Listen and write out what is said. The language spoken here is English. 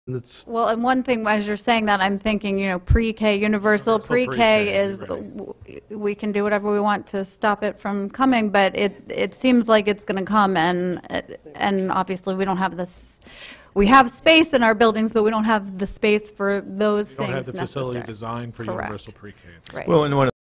It's Well, and one thing, as you're saying that, I'm thinking, you know, pre-K, universal pre-K is, we can do whatever we want to stop it from coming, but it seems like it's going to come, and obviously we don't have this, we have space in our buildings, but we don't have the space for those things You don't have the necessary. facility designed for Correct. universal pre-K. Right. Well, and one